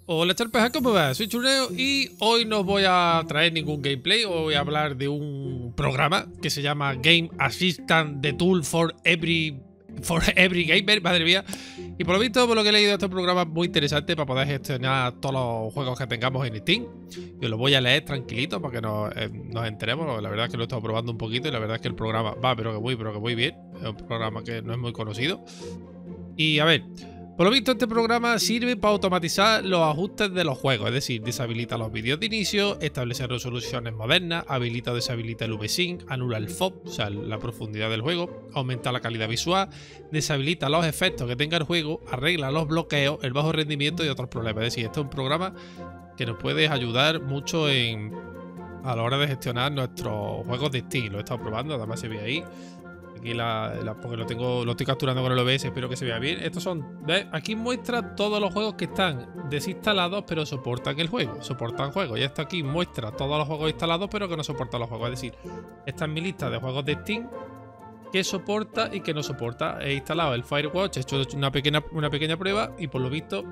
Hola Charpeja, ¿cómo va? Soy Churneo y hoy no os voy a traer ningún gameplay. Os voy a hablar de un programa que se llama Game Assistant, The Tool for Every Gamer, madre mía. Y por lo visto, por lo que he leído, este programa es muy interesante para poder gestionar todos los juegos que tengamos en Steam. Yo lo voy a leer tranquilito para que nos enteremos. La verdad es que lo he estado probando un poquito y la verdad es que el programa va, pero que muy bien. Es un programa que no es muy conocido. Y a ver, por lo visto este programa sirve para automatizar los ajustes de los juegos, es decir, deshabilita los vídeos de inicio, establece resoluciones modernas, habilita o deshabilita el VSync, anula el FOV, o sea, la profundidad del juego, aumenta la calidad visual, deshabilita los efectos que tenga el juego, arregla los bloqueos, el bajo rendimiento y otros problemas. Es decir, este es un programa que nos puede ayudar mucho a la hora de gestionar nuestros juegos de Steam. Lo he estado probando, además se ve ahí. Aquí porque lo estoy capturando con el OBS, espero que se vea bien. Estos son, ¿ves? Aquí muestra todos los juegos que están desinstalados, pero soportan el juego, soportan juegos. Y esto aquí muestra todos los juegos instalados, pero que no soportan los juegos. Es decir, esta es mi lista de juegos de Steam que soporta y que no soporta. He instalado el Firewatch, he hecho una pequeña prueba y por lo visto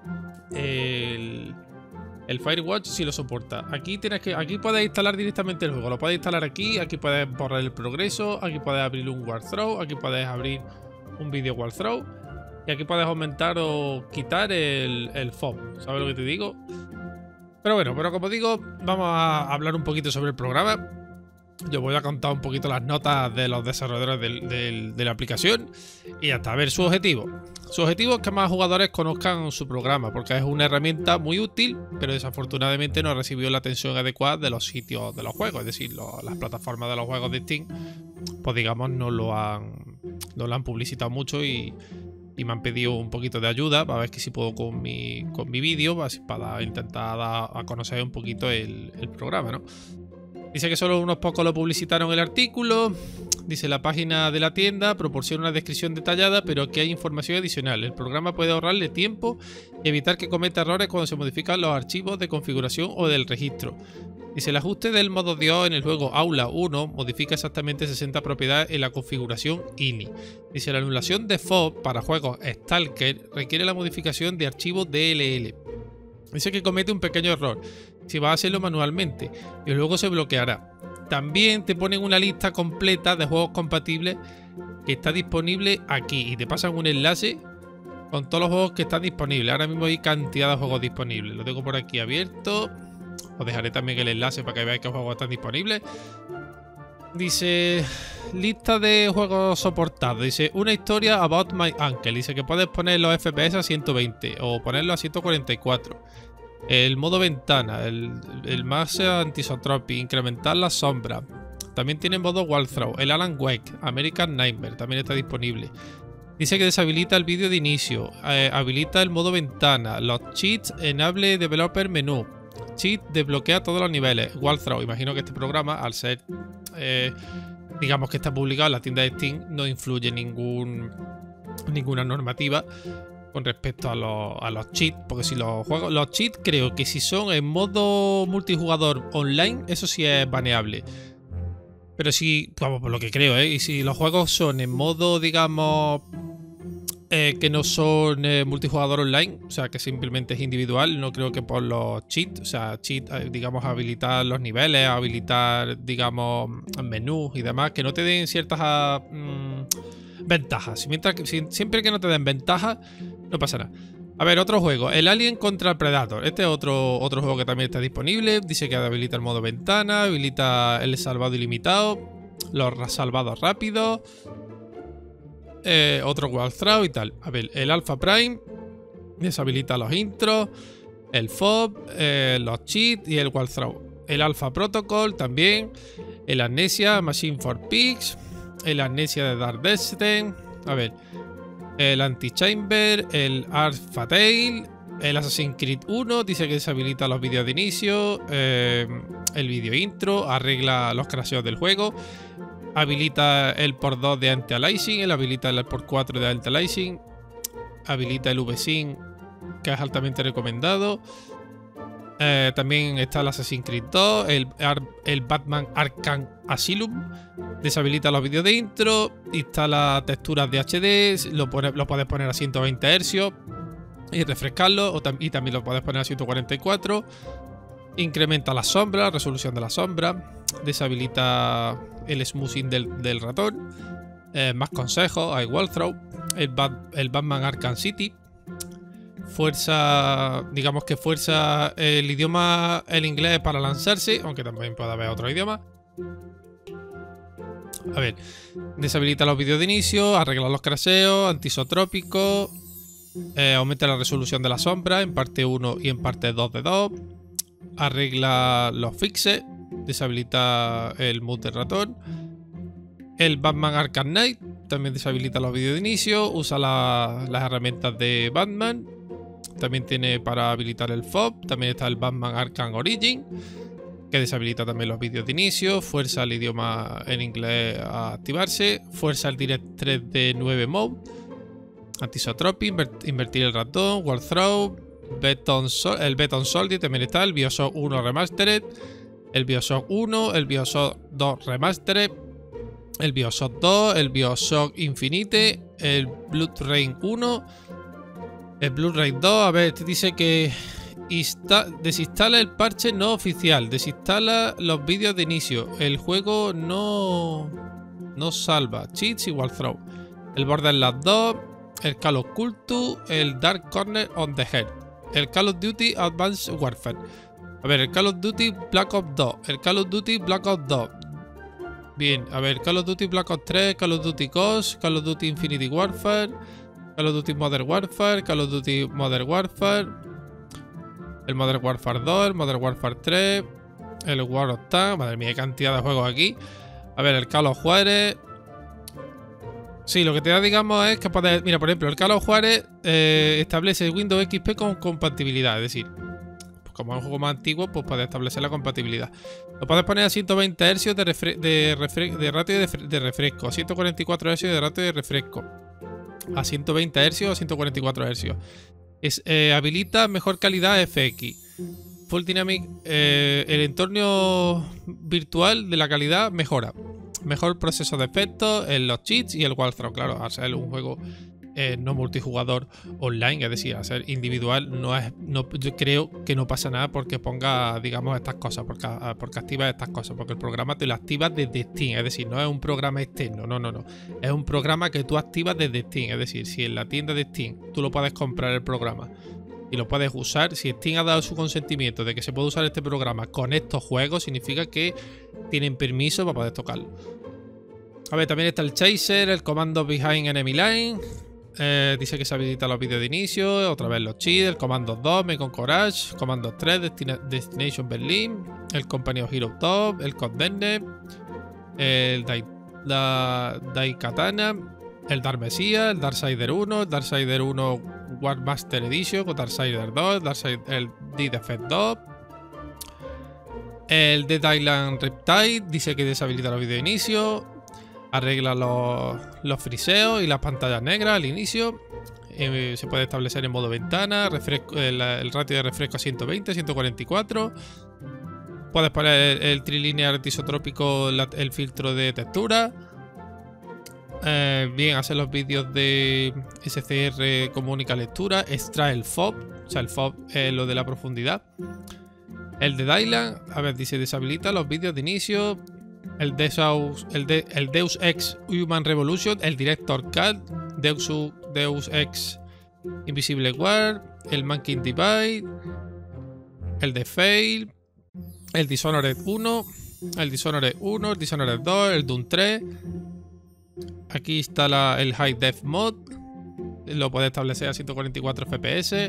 el Firewatch sí lo soporta. Aquí puedes instalar directamente el juego. Lo puedes instalar aquí puedes borrar el progreso, aquí puedes abrir un walkthrough, aquí puedes abrir un video walkthrough y aquí puedes aumentar o quitar el FOV. ¿Sabes lo que te digo? Pero bueno, como digo, vamos a hablar un poquito sobre el programa. Yo voy a contar un poquito las notas de los desarrolladores de la aplicación y hasta ver su objetivo. Su objetivo es que más jugadores conozcan su programa, porque es una herramienta muy útil, pero desafortunadamente no ha recibido la atención adecuada de los sitios de los juegos. Es decir, las plataformas de los juegos de Steam, pues digamos, no lo han publicitado mucho y me han pedido un poquito de ayuda para ver si puedo con mi vídeo, para intentar dar a conocer un poquito el programa, ¿no? Dice que solo unos pocos lo publicitaron el artículo. Dice, la página de la tienda proporciona una descripción detallada, pero aquí hay información adicional. El programa puede ahorrarle tiempo y evitar que cometa errores cuando se modifican los archivos de configuración o del registro. Dice, el ajuste del modo DO en el juego Aula 1 modifica exactamente 60 propiedades en la configuración INI. Dice, la anulación de FOV para juegos Stalker requiere la modificación de archivos DLL. Dice que comete un pequeño error si vas a hacerlo manualmente y luego se bloqueará. También te ponen una lista completa de juegos compatibles que está disponible aquí y te pasan un enlace con todos los juegos que están disponibles. Ahora mismo hay cantidad de juegos disponibles. Lo tengo por aquí abierto. Os dejaré también el enlace para que veáis qué juegos están disponibles. Dice, lista de juegos soportados. Dice, una historia about my uncle. Dice que puedes poner los FPS a 120 o ponerlo a 144. El modo ventana, el Max Antisotropy, incrementar la sombra. También tiene modo walkthrough. El Alan Wake, American Nightmare, también está disponible. Dice que deshabilita el vídeo de inicio, habilita el modo ventana, los cheats, enable developer menú. Cheat desbloquea todos los niveles. Walkthrough, imagino que este programa, al ser, digamos que está publicado en la tienda de Steam, no influye ninguna normativa con respecto a los cheats, porque si los cheats creo que si son en modo multijugador online, eso sí es baneable. Pero si, vamos, por lo que creo, y si los juegos son en modo, digamos, que no son multijugador online, o sea, que simplemente es individual, no creo que por los cheats, o sea, digamos, habilitar los niveles, habilitar, digamos, menús y demás, que no te den ciertas ventajas. Siempre que no te den ventajas, no pasa nada. A ver, otro juego, el Alien contra el Predator. Este es otro juego que también está disponible. Dice que habilita el modo ventana, habilita el salvado ilimitado, los salvados rápidos, otro walkthrough y tal. A ver, el Alpha Prime deshabilita los intros, el FOV, los cheats y el walkthrough. El Alpha Protocol también, el Amnesia, Machine for Pigs, el Amnesia de Dark Destiny. A ver, el Antichamber, el Art Fatale, el Assassin's Creed 1, dice que deshabilita los vídeos de inicio, el vídeo intro, arregla los crasheos del juego, habilita el port 2 de anti-aliasing, habilita el port 4 de anti-aliasing, habilita el VSync, que es altamente recomendado. También está el Assassin's Creed 2, el Batman Arkham Asylum, deshabilita los vídeos de intro, instala texturas de HD, lo puedes poner a 120 Hz. y refrescarlo, y también lo puedes poner a 144. Incrementa la sombra, la resolución de la sombra, deshabilita el smoothing del ratón, más consejos, hay wall throw, el Batman Arkham City, fuerza, digamos que fuerza el idioma, el inglés para lanzarse, aunque también puede haber otro idioma. A ver, deshabilita los vídeos de inicio, arregla los craseos, antisotrópico, aumenta la resolución de la sombra en parte 1 y en parte 2 de 2. Arregla los fixes, deshabilita el mood del ratón. El Batman Arkham Knight también deshabilita los vídeos de inicio, usa las herramientas de Batman. También tiene para habilitar el FOB. También está el Batman Arkham Origin, que deshabilita también los vídeos de inicio. Fuerza el idioma en inglés a activarse. Fuerza el Direct 3D 9 Mode. Antisotropy, invertir el ratón, Wall Throw. El Beton Soldier también está, el Bioshock 1 Remastered, el Bioshock 1, el Bioshock 2 Remastered, el Bioshock 2, el Bioshock Infinite, el Blood Rain 1, el Blood Rain 2. A ver, te dice que desinstala el parche no oficial, desinstala los vídeos de inicio, el juego no salva, cheats y Wall Throw, el Borderlands 2, el Call of Cultus, el Dark Corner on the Head, el Call of Duty Advanced Warfare. A ver, el Call of Duty Black Ops 2, el Call of Duty Black Ops 2. Bien, a ver, Call of Duty Black Ops 3, Call of Duty Ghost, Call of Duty Infinity Warfare, Call of Duty Modern Warfare, Call of Duty Modern Warfare, el Modern Warfare 2, el Modern Warfare 3, el War of Tanks. Madre mía, qué cantidad de juegos aquí. A ver, el Call of Juarez. Sí, lo que te da, digamos, es que puedes... Mira, por ejemplo, el Call of Juarez establece Windows XP con compatibilidad. Es decir, pues como es un juego más antiguo, pues puedes establecer la compatibilidad. Lo puedes poner a 120 Hz de ratio de refresco, a 144 Hz de ratio de refresco, a 120 Hz o a 144 Hz. Habilita mejor calidad FX. Full Dynamic, el entorno virtual de la calidad mejora. Mejor proceso de efectos, los cheats y el wall throw. Claro, al ser un juego no multijugador online, es decir, al ser individual, yo creo que no pasa nada porque ponga, digamos, estas cosas, porque activas estas cosas, porque el programa te lo activas desde Steam, es decir, no es un programa externo, no. Es un programa que tú activas desde Steam, es decir, si en la tienda de Steam tú lo puedes comprar el programa y lo puedes usar, si Steam ha dado su consentimiento de que se puede usar este programa con estos juegos, significa que tienen permiso para poder tocarlo. A ver, también está el Chaser, el comando Behind Enemy Line. Dice que se habilita los vídeos de inicio, otra vez los cheats, el comando 2, Mekong Courage, comando 3, Destination Berlin, el Company of Heroes Top, el Condemned, el Daikatana, el Dark Messiah, el Darksider 1, el Darksider 1 War Master Edition, el Darksider 2, el Dead Effect 2, el Dead Island Riptide. Dice que deshabilita los vídeos de inicio, arregla los friseos y las pantallas negras al inicio. Se puede establecer en modo ventana, el ratio de refresco a 120, 144. Puedes poner el trilinear antisotrópico, el filtro de textura. Bien, hacer los vídeos de SCR como única lectura. Extrae el FOB, o sea, el FOB es lo de la profundidad. El de Dylan, a ver, dice deshabilita los vídeos de inicio. El Deus Ex Human Revolution, el Director Cut, Deus Ex Invisible War, el Mankind Divide, el The Fail, el Dishonored 1, el Dishonored 1, el Dishonored 2, el Doom 3. Aquí está el High Def Mod, lo puede establecer a 144 FPS.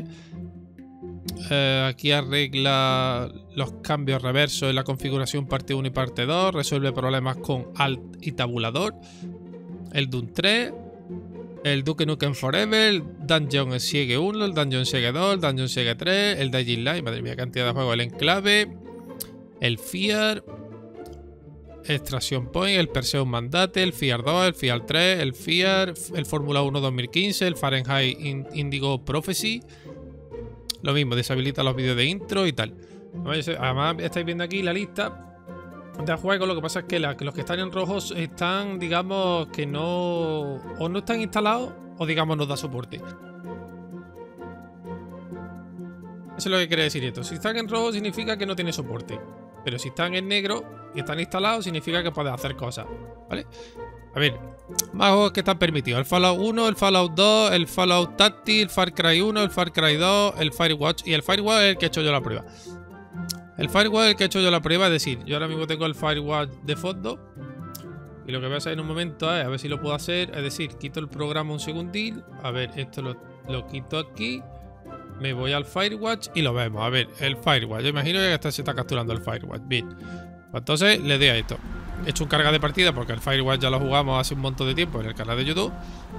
Aquí arregla los cambios reversos en la configuración parte 1 y parte 2. Resuelve problemas con Alt y tabulador. El Doom 3. El Duke Nukem Forever. El Dungeon Siege 1. El Dungeon Siege 2. El Dungeon Siege 3. El Dying Light. Madre mía, cantidad de juegos. El Enclave. El Fear. Extraction Point. El Perseus Mandate. El Fear 2. El Fear 3. El Fear. El Fórmula 1 2015. El Fahrenheit Indigo Prophecy. Lo mismo, deshabilita los vídeos de intro y tal. Además, estáis viendo aquí la lista de juegos. Lo que pasa es que los que están en rojos están, digamos, que no... O no están instalados o, digamos, nos da soporte. Eso es lo que quiere decir esto. Si están en rojo significa que no tiene soporte. Pero si están en negro y están instalados significa que puedes hacer cosas. ¿Vale? A ver, más juegos que están permitidos. El Fallout 1, el Fallout 2, el Fallout Tactics, el Far Cry 1, el Far Cry 2, el Firewatch. Y el Firewatch es el que he hecho yo la prueba. El Firewatch es el que he hecho yo la prueba. Es decir, yo ahora mismo tengo el Firewatch de fondo. Y lo que voy a hacer en un momento es, a ver si lo puedo hacer. Es decir, quito el programa un segundín. A ver, esto lo quito aquí. Me voy al Firewatch y lo vemos. A ver, el Firewatch. Yo imagino que se está capturando el Firewatch. Bien. Pues entonces le doy a esto. He hecho un carga de partida porque el Firewatch ya lo jugamos hace un montón de tiempo en el canal de YouTube.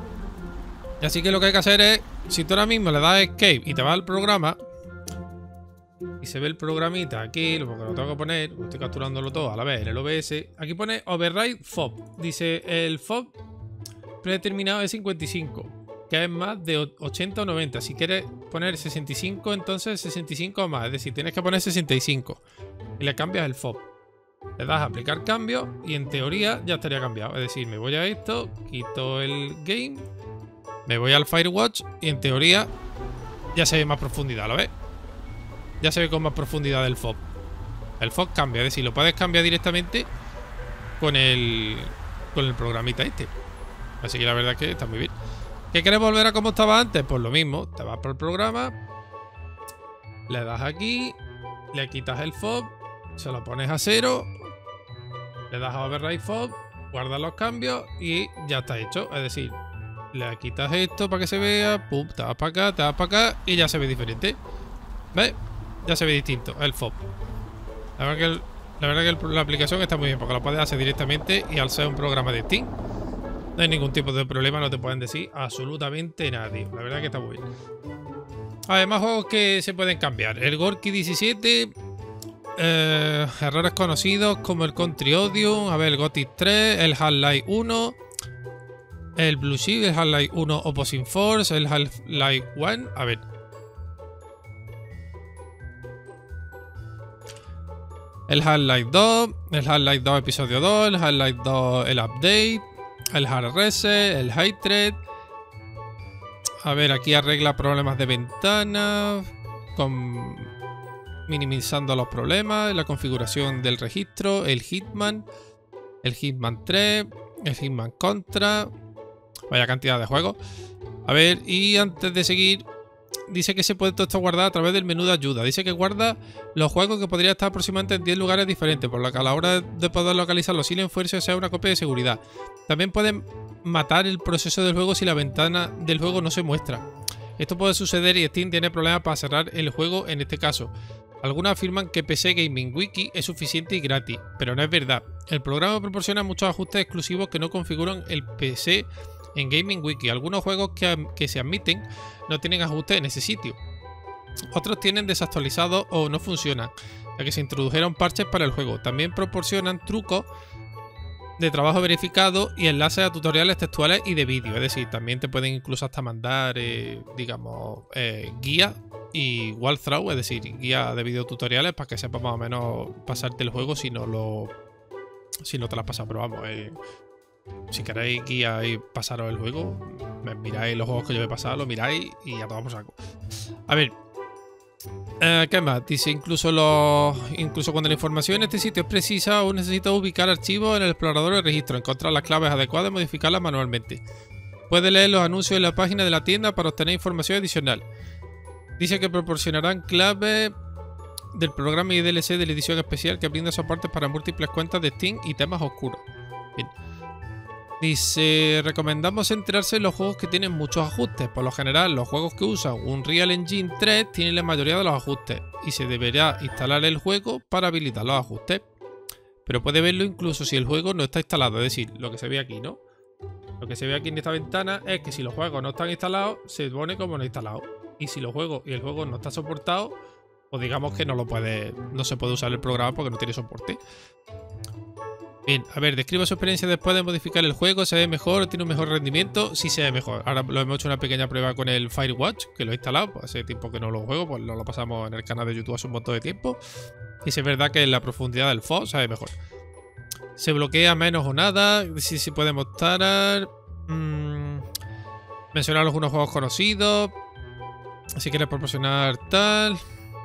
Y así que lo que hay que hacer es, si tú ahora mismo le das Escape y te vas al programa y se ve el programita aquí, porque lo tengo que poner, estoy capturándolo todo a la vez en el OBS. Aquí pone Override FOB. Dice el FOB predeterminado es 55, que es más de 80 o 90. Si quieres poner 65, entonces 65 o más. Es decir, tienes que poner 65 y le cambias el FOB. Le das a aplicar cambio y en teoría ya estaría cambiado. Es decir, me voy a esto, quito el game, me voy al Firewatch y en teoría ya se ve más profundidad, ¿lo ves? Ya se ve con más profundidad el FOB. El FOB cambia, es decir, lo puedes cambiar directamente con el programita este. Así que la verdad es que está muy bien. ¿Qué quieres volver a como estaba antes? Pues lo mismo, te vas por el programa, le das aquí, le quitas el FOB, se lo pones a 0, le das a Override FOB, guardas los cambios y ya está hecho. Es decir, le quitas esto para que se vea, pum, te vas para acá, te vas para acá y ya se ve diferente. ¿Ves? Ya se ve distinto el FOB. La verdad que la aplicación está muy bien porque lo puedes hacer directamente y al ser un programa de Steam no hay ningún tipo de problema, no te pueden decir absolutamente nadie. La verdad que está muy bien. Además, juegos que se pueden cambiar. El Gorky 17... errores conocidos como el Country Odium, a ver, el Gothic 3, el Half-Life 1, el Blue Shield, el Half-Life 1 Opposing Force, el Half-Life 1, a ver. El Half-Life 2, el Half-Life 2 episodio 2, el Half-Life 2 el update, el Hard Reset, el Hatred. A ver, aquí arregla problemas de ventana minimizando los problemas, la configuración del registro, el Hitman 3, el Hitman Contra. Vaya cantidad de juegos. A ver, y antes de seguir, dice que se puede todo esto guardar a través del menú de ayuda. Dice que guarda los juegos que podría estar aproximadamente en 10 lugares diferentes, por lo que a la hora de poder localizarlos sin esfuerzo sea una copia de seguridad. También pueden matar el proceso del juego si la ventana del juego no se muestra. Esto puede suceder y Steam tiene problemas para cerrar el juego en este caso. Algunos afirman que PC Gaming Wiki es suficiente y gratis, pero no es verdad. El programa proporciona muchos ajustes exclusivos que no configuran el PC en Gaming Wiki. Algunos juegos que se admiten no tienen ajustes en ese sitio. Otros tienen desactualizados o no funcionan, ya que se introdujeron parches para el juego. También proporcionan trucos de trabajo verificado y enlaces a tutoriales textuales y de vídeo. Es decir, también te pueden incluso hasta mandar, digamos, guías y walkthrough, es decir, guía de videotutoriales para que sepas más o menos pasarte el juego si no te la has pasado. Pero vamos, si queréis guía y pasaros el juego, miráis los juegos que yo he pasado, lo miráis y ya tomamos algo. A ver, ¿qué más? Dice incluso cuando la información en este sitio es precisa, aún necesita ubicar archivos en el explorador de registro, encontrar las claves adecuadas y modificarlas manualmente. Puede leer los anuncios en la página de la tienda para obtener información adicional. Dice que proporcionarán claves del programa y DLC de la edición especial que brinda soporte para múltiples cuentas de Steam y temas oscuros. Bien. Dice, recomendamos centrarse en los juegos que tienen muchos ajustes. Por lo general, los juegos que usan Unreal Engine 3 tienen la mayoría de los ajustes y se deberá instalar el juego para habilitar los ajustes. Pero puede verlo incluso si el juego no está instalado, es decir, lo que se ve aquí, ¿no? Lo que se ve aquí en esta ventana es que si los juegos no están instalados, se pone como no instalado. Y si el juego no está soportado, pues digamos que no se puede usar el programa porque no tiene soporte. Bien, a ver, describo su experiencia después de modificar el juego. ¿Se ve mejor? ¿Tiene un mejor rendimiento? Sí, se ve mejor. Ahora lo hemos hecho una pequeña prueba con el Firewatch, que lo he instalado. Pues hace tiempo que no lo juego, pues lo pasamos en el canal de YouTube hace un montón de tiempo. Y si es verdad que la profundidad del FOB se ve mejor. Se bloquea menos o nada. Si puede mostrar. Mencionar algunos juegos conocidos. Si quieres proporcionar tal.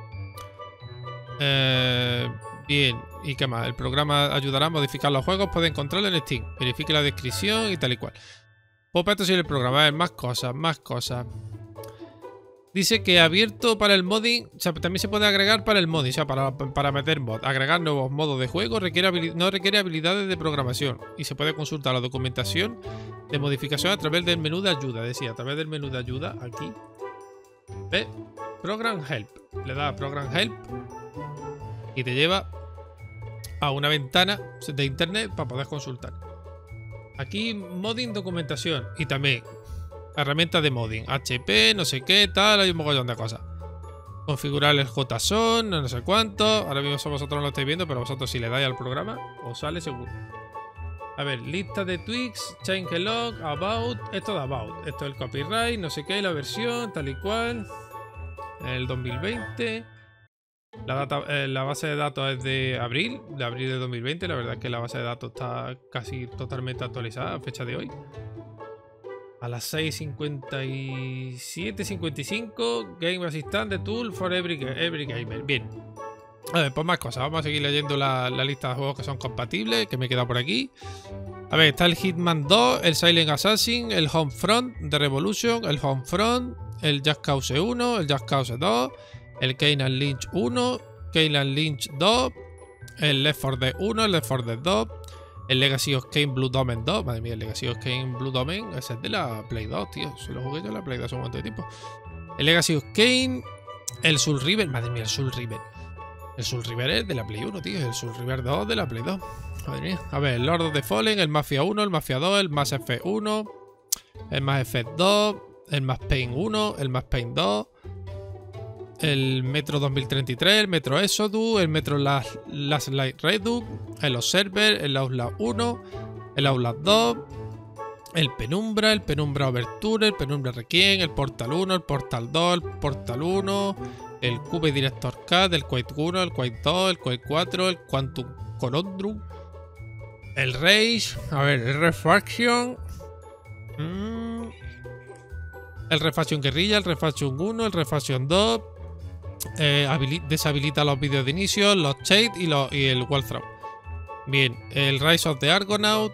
Bien, ¿y qué más? El programa ayudará a modificar los juegos, puede encontrarlo en Steam. Verifique la descripción y tal y cual. Pues esto sigue el programa, a ver, más cosas, más cosas. Dice que abierto para el modding, o sea, también se puede agregar para el modding, o sea, para meter mod. Agregar nuevos modos de juego no requiere habilidades de programación y se puede consultar la documentación de modificación a través del menú de ayuda. Decía, a través del menú de ayuda, aquí. ¿Ve? Program Help. Le da a Program Help y te lleva a una ventana de internet para poder consultar. Aquí modding documentación y también herramientas de modding, HP, no sé qué, tal, hay un mogollón de cosas. Configurar el JSON, no sé cuánto. Ahora mismo vosotros no lo estáis viendo, pero vosotros si le dais al programa, os sale seguro. A ver, lista de tweaks, changelog, about, esto de about. Esto es el copyright, no sé qué, la versión, tal y cual. El 2020. La base de datos es de abril de 2020. La verdad es que la base de datos está casi totalmente actualizada a fecha de hoy. A las 6:57-55. Game Assistant de Tool for every gamer. Bien. A ver, pues más cosas. Vamos a seguir leyendo la lista de juegos que son compatibles, que me he quedado por aquí. A ver, está el Hitman 2, el Silent Assassin, el Homefront de Revolution, el Homefront, el Just Cause 1, el Just Cause 2, el Kane and Lynch 1, Kane and Lynch 2, el Left 4 Dead 1, el Left 4 Dead 2, el Legacy of Kain Blue Domain 2. Madre mía, el Legacy of Kain Blue Domain, ese es de la Play 2, tío. Se lo jugué yo en la Play 2 hace un montón de tiempo. El Legacy of Kain, el Soul River. Madre mía, el Soul River. El Soul River es de la Play 1, tío. El Soul River 2 de la Play 2. Madre mía. A ver, el Lord of the Fallen, el Mafia 1, el Mafia 2, el Mass Effect 1, el Mass Effect 2, el Max Payne 1, el Max Payne 2, el Metro 2033, el Metro Exodus, el Metro Last Light Redux, el Observer, el Outlast 1, el Outlast 2, el Penumbra Overture, el Penumbra Requiem, el Portal 1, el Portal 2, el Portal 1, el Cube Director Cut, el Quake 1, el Quake 2, el Quake 4, el Quantum Conundrum, el Rage, a ver, el Refaction, el Refaction Guerrilla, el Refaction 1, el Refaction 2, deshabilita los vídeos de inicio, los shade y el walkthrough. Bien, el Rise of the Argonaut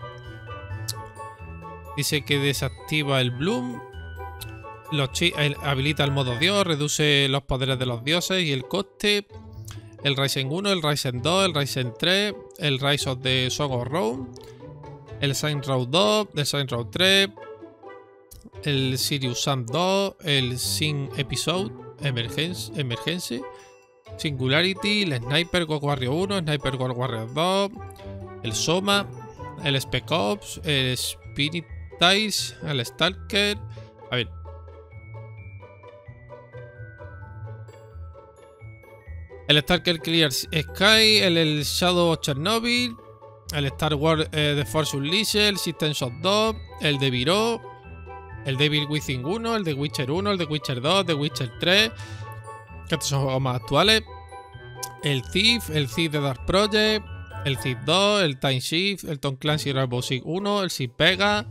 dice que desactiva el Bloom, habilita el modo Dios, reduce los poderes de los dioses y el coste. El Ryzen 1, el Ryzen 2, el Ryzen 3, el Rise of the Song of Rome, el Saints Row 2, el Saints Row 3, el Sirius Sam 2, el Sin Episode Emergency, Singularity, el Sniper Ghost Warrior 1, Sniper Ghost Warrior 2, el Soma, el Spec Ops, el Spirit Ties, el Stalker. A ver. El Stalker Clear Sky, el Shadow of Chernobyl, el Star Wars The Force Unleashed, el System Shock 2, el de Viro, el Devil Within 1, el de Witcher 1, el de Witcher 2, el de Witcher 3, que estos son juegos más actuales, el Thief de Dark Project, el Thief 2, el Time Shift, el Tom Clancy Rainbow Six 1, el Six Vega,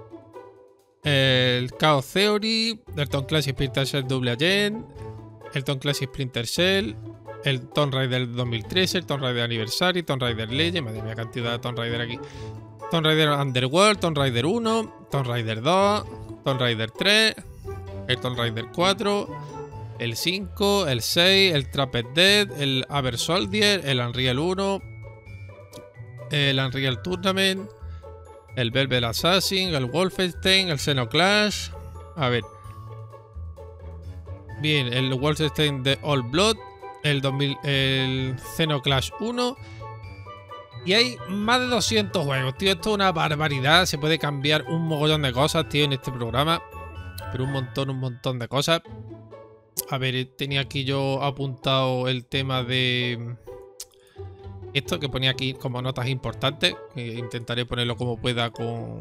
el Chaos Theory, el Tom Clancy Splinter Cell Double Agent, el Tom Clancy Splinter Cell, el Tomb Raider 2013, el Tomb Raider Anniversary, Tomb Raider Legend, madre mía, cantidad de Tomb Raider aquí. Tomb Raider Underworld, Tomb Raider 1, Tomb Raider 2, Tomb Raider 3, el Tomb Raider 4, el 5, el 6, el Trapped Dead, el Aver Soldier, el Unreal 1, el Unreal Tournament, el Velvet Assassin, el Wolfenstein, el Xenoclash. A ver. Bien, el Wolfenstein de All Blood, el Xenoclash 1. Y hay más de 200 juegos, tío. Esto es una barbaridad. Se puede cambiar un mogollón de cosas, tío, en este programa. Pero un montón de cosas. A ver, tenía aquí yo apuntado el tema de esto que ponía aquí como notas importantes. Intentaré ponerlo como pueda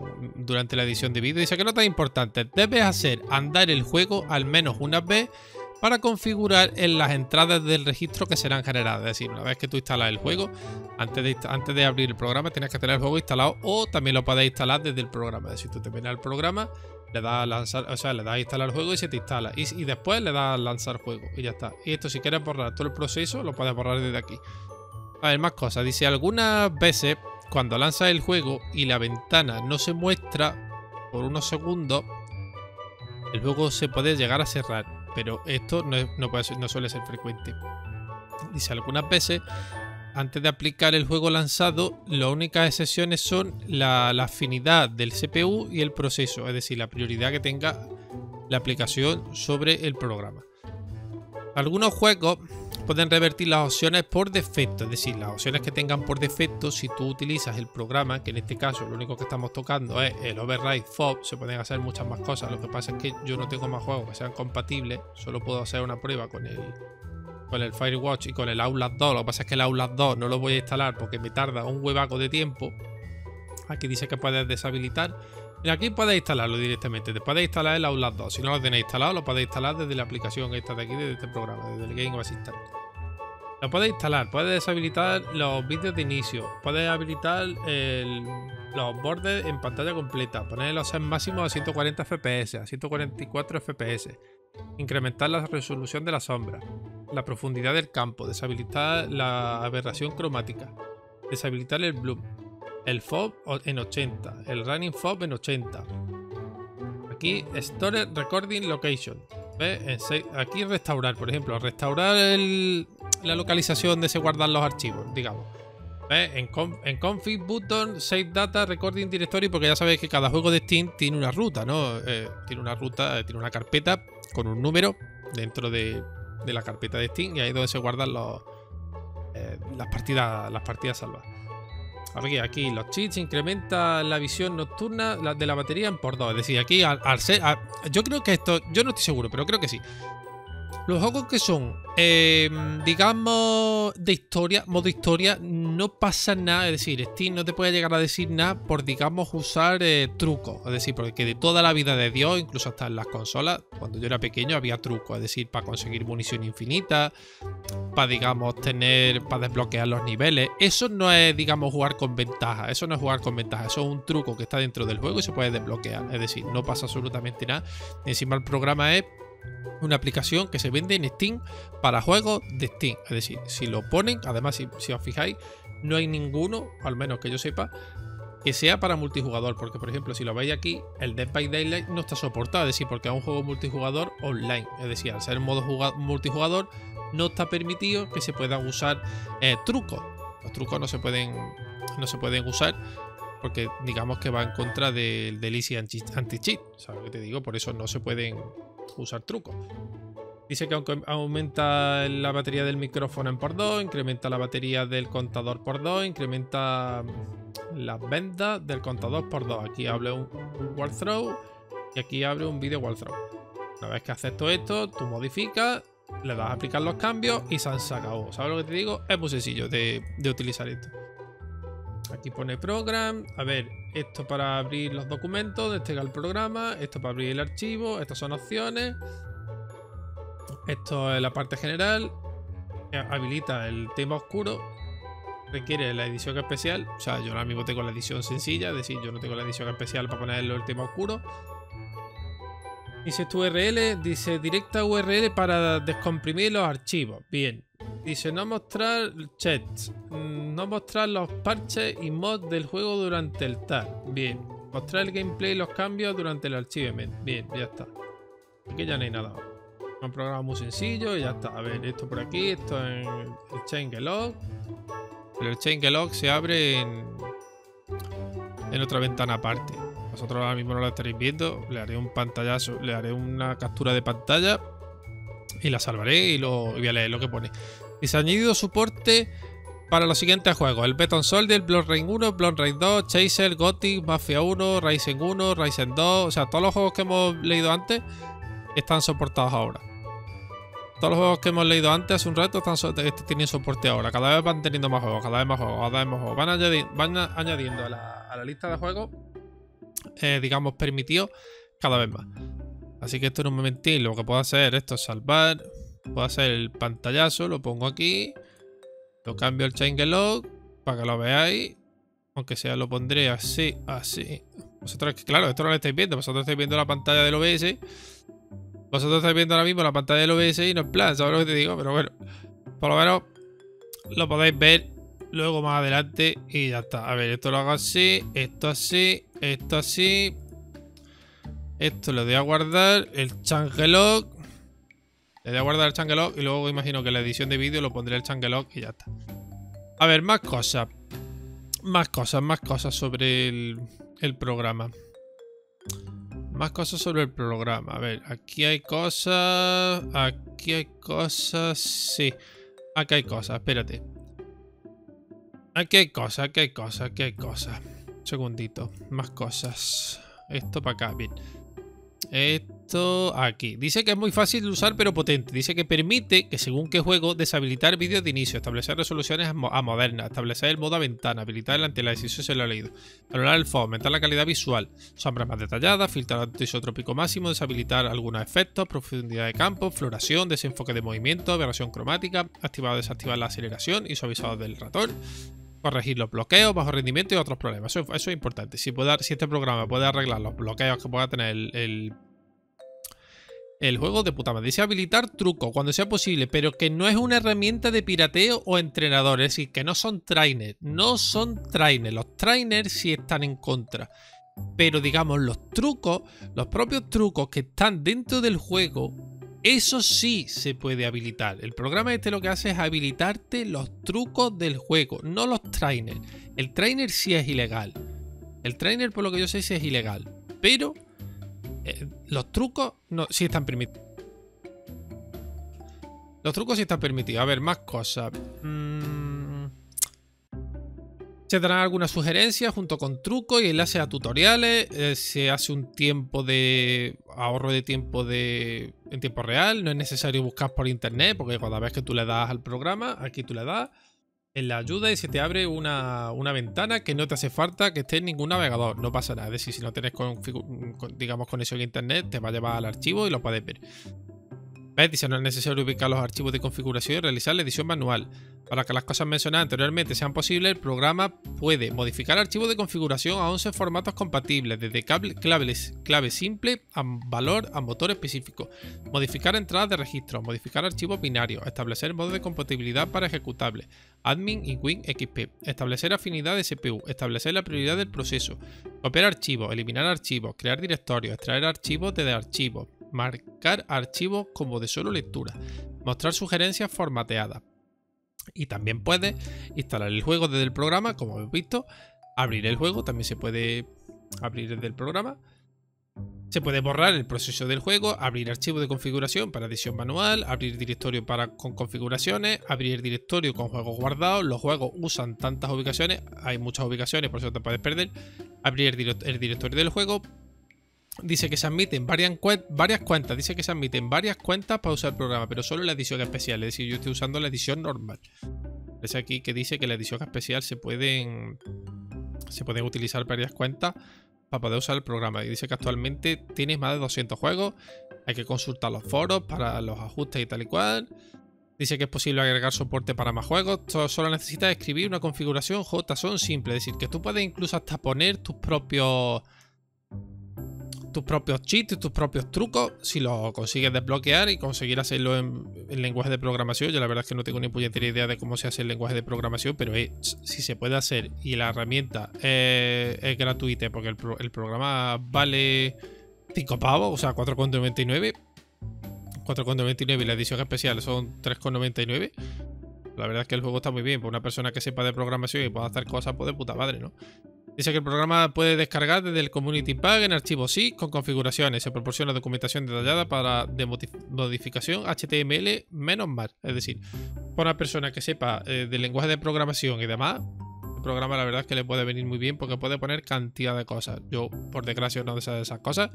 durante la edición de vídeo. Dice que notas importantes. Debes hacer andar el juego al menos una vez para configurar en las entradas del registro que serán generadas. Es decir, una vez que tú instalas el juego, antes de abrir el programa tienes que tener el juego instalado, o también lo puedes instalar desde el programa. Es decir, tú te vienes al programa, le das a lanzar, o sea, le das a instalar el juego y se te instala. Y después le das a lanzar juego y ya está. Y esto, si quieres borrar todo el proceso, lo puedes borrar desde aquí. A ver, más cosas. Dice, algunas veces cuando lanzas el juego y la ventana no se muestra por unos segundos, el juego se puede llegar a cerrar, pero esto no suele ser frecuente. Dice, algunas veces, antes de aplicar el juego lanzado, las únicas excepciones son la afinidad del CPU y el proceso, es decir, la prioridad que tenga la aplicación sobre el programa. Algunos juegos pueden revertir las opciones por defecto, es decir, las opciones que tengan por defecto, si tú utilizas el programa, que en este caso lo único que estamos tocando es el Override FOB, se pueden hacer muchas más cosas. Lo que pasa es que yo no tengo más juegos que sean compatibles, solo puedo hacer una prueba con el Firewatch y con el Outlast 2. Lo que pasa es que el Outlast 2 no lo voy a instalar porque me tarda un huevaco de tiempo. Aquí dice que puedes deshabilitar. Y aquí puedes instalarlo directamente. Te puedes instalar el Outlast 2. Si no lo tenéis instalado, lo podéis instalar desde la aplicación esta de aquí, desde este programa, desde el Game Assistant. Lo puedes instalar, puedes deshabilitar los vídeos de inicio, puedes habilitar los bordes en pantalla completa, poner los máximos a 140 FPS, a 144 FPS, incrementar la resolución de la sombra, la profundidad del campo, deshabilitar la aberración cromática, deshabilitar el bloom, el FOB en 80, el running FOB en 80. Aquí Store Recording Location. ¿Ves? Aquí restaurar, por ejemplo, restaurar la localización donde se guardan los archivos, digamos. ¿Ves? En Config Button Save Data Recording Directory, porque ya sabéis que cada juego de Steam tiene una ruta, ¿no? Tiene una ruta, tiene una carpeta con un número dentro de la carpeta de Steam, y ahí es donde se guardan las partidas salvas. Aquí los cheats incrementan la visión nocturna de la batería en por 2. Es decir, aquí yo creo que esto, yo no estoy seguro, pero creo que sí. Los juegos que son, digamos, de historia, modo historia, no pasa nada. Es decir, Steam no te puede llegar a decir nada por, digamos, usar trucos. Es decir, porque de toda la vida de Dios, incluso hasta en las consolas, cuando yo era pequeño había trucos. Es decir, para conseguir munición infinita, para, digamos, para desbloquear los niveles. Eso no es, digamos, jugar con ventaja. Eso no es jugar con ventaja. Eso es un truco que está dentro del juego y se puede desbloquear. Es decir, no pasa absolutamente nada. Encima el programa es una aplicación que se vende en Steam para juegos de Steam. Es decir, si lo ponen, además si os fijáis, no hay ninguno, al menos que yo sepa, que sea para multijugador. Porque, por ejemplo, si lo veis aquí, el Dead by Daylight no está soportado. Es decir, porque es un juego multijugador online. Es decir, al ser en modo multijugador, no está permitido que se puedan usar trucos. Los trucos no se pueden usar porque, digamos, que va en contra del Easy Anti-Cheat. ¿Sabes lo que te digo? Por eso no se pueden usar trucos. Dice que aumenta la batería del micrófono en por 2, incrementa la batería del contador por 2, incrementa las vendas del contador por 2. Aquí abre un walkthrough y aquí abre un video walkthrough. Una vez que haces todo esto, tú modificas, le das a aplicar los cambios y se acabó. ¿Sabes lo que te digo? Es muy sencillo de utilizar esto. Aquí pone program. A ver, esto para abrir los documentos, desplegar el programa, esto para abrir el archivo, estas son opciones. Esto es la parte general. Habilita el tema oscuro. Requiere la edición especial. O sea, yo ahora mismo tengo la edición sencilla, es decir, yo no tengo la edición especial para ponerlo el tema oscuro. Dice tu URL, dice directa URL para descomprimir los archivos. Bien. Dice no mostrar chats, no mostrar los parches y mods del juego durante el tag. Bien. Mostrar el gameplay y los cambios durante el achievement. Bien, ya está. Aquí ya no hay nada más. Un programa muy sencillo y ya está. A ver, esto por aquí, esto en el changelog. Pero el changelog se abre en otra ventana aparte. Vosotros ahora mismo no la estaréis viendo. Le haré un pantallazo, le haré una captura de pantalla y la salvaré y voy a leer lo que pone. Dice añadido soporte para los siguientes juegos: el Beton Soldier, Blood Rain 1, Blood Rain 2, Chaser, Gothic, Mafia 1, Ryzen 1, Ryzen 2. O sea, todos los juegos que hemos leído antes están soportados ahora. Todos los juegos que hemos leído antes hace un rato tienen soporte ahora. Cada vez van teniendo más juegos, cada vez más juegos, cada vez más juegos. Van añadiendo a la lista de juegos, digamos, permitidos cada vez más. Así que esto en un momentín lo que puedo hacer esto es salvar. Puedo hacer el pantallazo, lo pongo aquí. Lo cambio al changelog para que lo veáis. Aunque sea lo pondré así, así. Vosotros, claro, esto no lo estáis viendo. Vosotros estáis viendo la pantalla del OBS. Vosotros estáis viendo ahora mismo la pantalla del OBS y no en plan, ¿sabes lo que te digo? Pero bueno, por lo menos lo podéis ver luego más adelante y ya está. A ver, esto lo hago así, esto así, esto así. Esto lo doy a guardar, el changelog. Le doy a guardar el changelog y luego imagino que en la edición de vídeo lo pondré el changelog y ya está. A ver, más cosas. Más cosas sobre el programa. Más cosas sobre el programa. A ver, aquí hay cosas. Aquí hay cosas. Sí. Aquí hay cosas, espérate. Aquí hay cosas, aquí hay cosas, aquí hay cosas. Un segundito. Más cosas. Esto para acá, bien. Esto aquí. Dice que es muy fácil de usar pero potente. Dice que permite que según qué juego deshabilitar vídeos de inicio, establecer resoluciones a modernas, establecer el modo a ventana, habilitar el anti-aliasing, eso se lo he leído, valorar el FOV, aumentar la calidad visual, sombras más detalladas, filtrar isotrópico máximo, deshabilitar algunos efectos, profundidad de campo, floración, desenfoque de movimiento, aberración cromática, activar o desactivar la aceleración y suavizado del ratón, corregir los bloqueos, bajo rendimiento y otros problemas. Eso es importante. Si este programa puede arreglar los bloqueos que pueda tener el juego, de puta madre. Dice habilitar trucos cuando sea posible, pero que no es una herramienta de pirateo o entrenador. Es decir, que no son trainers. No son trainers. Los trainers sí están en contra. Pero digamos, los trucos, los propios trucos que están dentro del juego, eso sí se puede habilitar. El programa este lo que hace es habilitarte los trucos del juego, no los trainers. El trainer sí es ilegal. El trainer, por lo que yo sé, sí es ilegal. Pero los trucos no, sí están permitidos. Los trucos sí están permitidos. A ver, más cosas. Se darán algunas sugerencias junto con trucos y enlaces a tutoriales. Se hace un tiempo de ahorro de tiempo en tiempo real. No es necesario buscar por internet, porque cada vez que tú le das al programa, aquí tú le das en la ayuda y se te abre una ventana que no te hace falta que esté en ningún navegador. No pasa nada. Es decir, si no tienes digamos conexión a internet, te va a llevar al archivo y lo puedes ver. ¿Ves? Dice, no es necesario ubicar los archivos de configuración y realizar la edición manual. Para que las cosas mencionadas anteriormente sean posibles, el programa puede modificar archivos de configuración a 11 formatos compatibles, desde clave simple a valor a motor específico, modificar entradas de registro, modificar archivos binarios, establecer modos de compatibilidad para ejecutables, admin y WinXP, establecer afinidad de CPU, establecer la prioridad del proceso, copiar archivos, eliminar archivos, crear directorios, extraer archivos desde archivos, marcar archivos como de solo lectura, mostrar sugerencias formateadas. Y también puedes instalar el juego desde el programa, como habéis visto, abrir el juego, también se puede abrir desde el programa. Se puede borrar el proceso del juego, abrir archivos de configuración para edición manual, abrir directorio con configuraciones, abrir directorio con juegos guardados. Los juegos usan tantas ubicaciones, hay muchas ubicaciones, por eso te puedes perder. Abrir el directorio del juego. Dice que se admiten varias cuentas. Dice que se admiten varias cuentas para usar el programa, pero solo en la edición especial. Es decir, yo estoy usando la edición normal. Es aquí que dice que en la edición especial se pueden utilizar varias cuentas para poder usar el programa. Y dice que actualmente tienes más de 200 juegos. Hay que consultar los foros para los ajustes y tal y cual. Dice que es posible agregar soporte para más juegos. Solo necesitas escribir una configuración JSON simple. Es decir, que tú puedes incluso hasta poner tus propios cheats, tus propios trucos, si los consigues desbloquear y conseguir hacerlo en lenguaje de programación. Yo la verdad es que no tengo ni puñetera idea de cómo se hace el lenguaje de programación, pero si se puede hacer y la herramienta es gratuita, porque el programa vale 5 pavos, o sea, 4,99. 4,99 y la edición especial son 3,99. La verdad es que el juego está muy bien. Para una persona que sepa de programación y pueda hacer cosas, pues de puta madre, ¿no? Dice que el programa puede descargar desde el Community Pack en archivos zip con configuraciones. Se proporciona documentación detallada de modificación HTML --. Es decir, para una persona que sepa del lenguaje de programación y demás, el programa la verdad es que le puede venir muy bien porque puede poner cantidad de cosas. Yo, por desgracia, no sé de esas cosas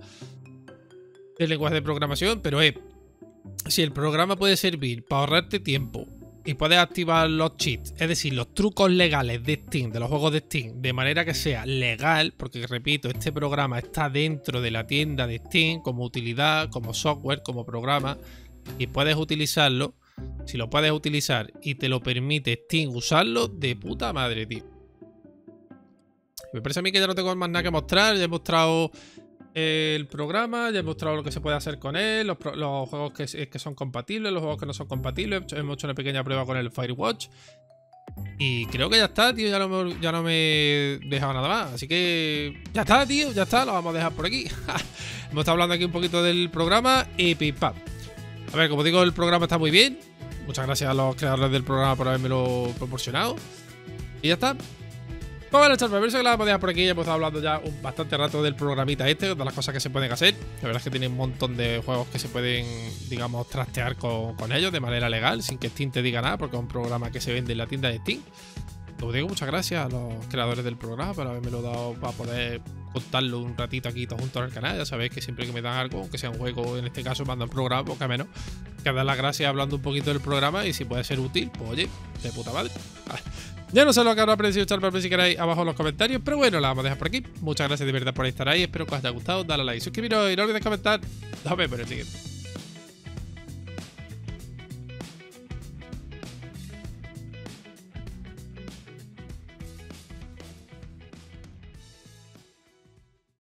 del lenguaje de programación, pero si el programa puede servir para ahorrarte tiempo y puedes activar los cheats, es decir, los trucos legales de Steam, de los juegos de Steam, de manera que sea legal, porque repito, este programa está dentro de la tienda de Steam como utilidad, como software, como programa, y puedes utilizarlo. Si lo puedes utilizar y te lo permite Steam usarlo, de puta madre, tío. Me parece a mí que ya no tengo más nada que mostrar. Ya he mostrado el programa, ya he mostrado lo que se puede hacer con él, los juegos que son compatibles, los juegos que no son compatibles. Hemos hecho una pequeña prueba con el Firewatch. Y creo que ya está, tío. Ya no me he dejado nada más. Así que ya está, tío. Ya está. Lo vamos a dejar por aquí. Hemos estado hablando aquí un poquito del programa y pim pam. A ver, como digo, el programa está muy bien. Muchas gracias a los creadores del programa por habérmelo proporcionado. Y ya está. Pues bueno, chavales, me parece que la vamos a dejar por aquí. Hemos estado hablando ya bastante rato del programita este, de las cosas que se pueden hacer. La verdad es que tiene un montón de juegos que se pueden, digamos, trastear con ellos de manera legal, sin que Steam te diga nada, porque es un programa que se vende en la tienda de Steam. Como digo, muchas gracias a los creadores del programa por haberme dado para poder contarlo un ratito aquí todos juntos en el canal. Ya sabéis que siempre que me dan algo, aunque sea un juego, en este caso mandan programa, porque a menos que dar las gracias hablando un poquito del programa, y si puede ser útil, pues oye, de puta madre. Ya no sé lo que habrá parecido, chavales, si queréis abajo en los comentarios, pero bueno, la vamos a dejar por aquí. Muchas gracias de verdad por estar ahí, espero que os haya gustado, dale a like, suscribiros y no olvidéis comentar. Nos vemos en el siguiente.